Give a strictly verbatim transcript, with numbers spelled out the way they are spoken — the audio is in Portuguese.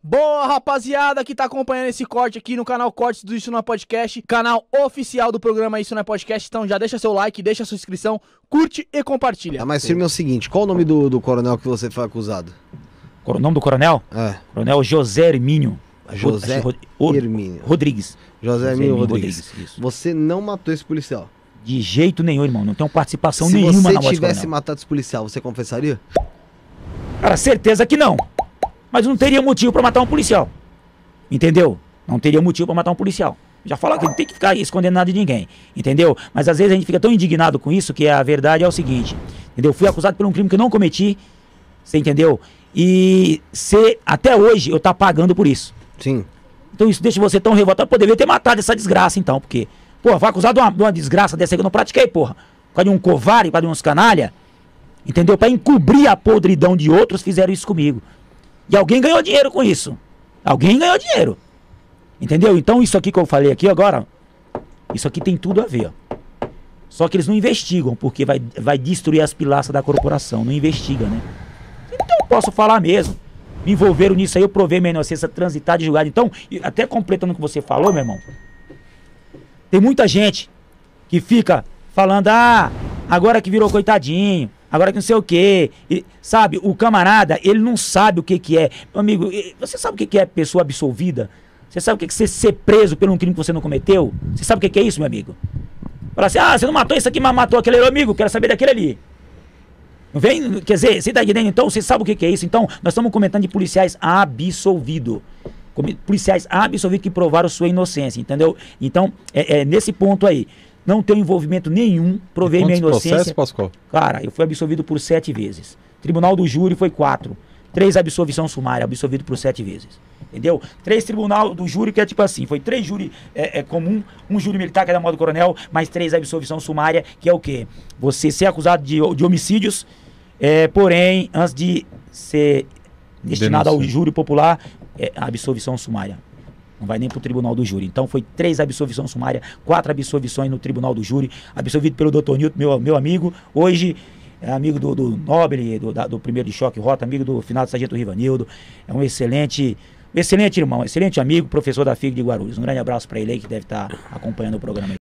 Boa, rapaziada que tá acompanhando esse corte aqui no canal Cortes do Isso Não é Podcast, canal oficial do programa Isso Não é Podcast. Então já deixa seu like, deixa sua inscrição, curte e compartilha. Ah, mas firme é o seguinte, qual o nome do, do coronel que você foi acusado? O nome do coronel? É. Coronel José Hermínio. José Rod... Rod... Hermínio. Rodrigues. José Hermínio Rodrigues. Rodrigues, isso. Você não matou esse policial? De jeito nenhum, irmão. Não tenho participação Se nenhuma na morte do você tivesse coronel. matado esse policial, você confessaria? Cara, certeza que não. Mas não teria motivo pra matar um policial. Entendeu? Não teria motivo pra matar um policial. Já falo que não tem que ficar escondendo nada de ninguém. Entendeu? Mas às vezes a gente fica tão indignado com isso que a verdade é o seguinte. Entendeu? Fui acusado por um crime que eu não cometi. Você entendeu? E se até hoje eu tá pagando por isso. Sim. Então isso deixa você tão revoltado. Pô, deveria ter matado essa desgraça então. Porque, pô, foi acusado de uma, de uma desgraça dessa aí que eu não pratiquei, porra. Por causa de um covarde, por causa de uns canalha. Entendeu? Pra encobrir a podridão de outros, fizeram isso comigo. E alguém ganhou dinheiro com isso. Alguém ganhou dinheiro. Entendeu? Então isso aqui que eu falei aqui agora, isso aqui tem tudo a ver. Ó. Só que eles não investigam, porque vai, vai destruir as pilastras da corporação. Não investiga, né? Então eu posso falar mesmo. Me envolveram nisso aí, eu provei minha inocência transitada de julgado. Então, até completando o que você falou, meu irmão. Tem muita gente que fica falando, ah, agora que virou coitadinho. Agora que não sei o que, sabe, o camarada, ele não sabe o que que é. Meu amigo, você sabe o que que é pessoa absolvida? Você sabe o que que é ser preso por um crime que você não cometeu? Você sabe o que que é isso, meu amigo? Fala assim, ah, você não matou isso aqui, mas matou aquele ali, amigo, quero saber daquele ali. Não vem, quer dizer, você tá entendendo? Então, você sabe o que que é isso? Então, nós estamos comentando de policiais absolvidos. Policiais absolvidos que provaram sua inocência, entendeu? Então, é, é nesse ponto aí. Não tenho envolvimento nenhum, provei minha inocência. Processos, Pascoal? Cara, eu fui absolvido por sete vezes. Tribunal do júri foi quatro. Três absolvição sumária, absolvido por sete vezes. Entendeu? Três tribunal do júri, que é tipo assim, foi três júri é, é, comum, um júri militar, que é da modo coronel, mais três absolvição sumária, que é o quê? Você ser acusado de, de homicídios, é, porém, antes de ser destinado Denúncia. ao júri popular, é a absolvição sumária. Não vai nem pro tribunal do júri. Então foi três absolvições sumárias, quatro absolvições no tribunal do júri, absolvido pelo doutor Nilton, meu, meu amigo, hoje é amigo do, do Nobre, do, da, do primeiro de choque Rota, amigo do finado sargento Rivanildo, é um excelente, um excelente irmão, excelente amigo, professor da F I G de Guarulhos. Um grande abraço para ele aí que deve estar acompanhando o programa aí.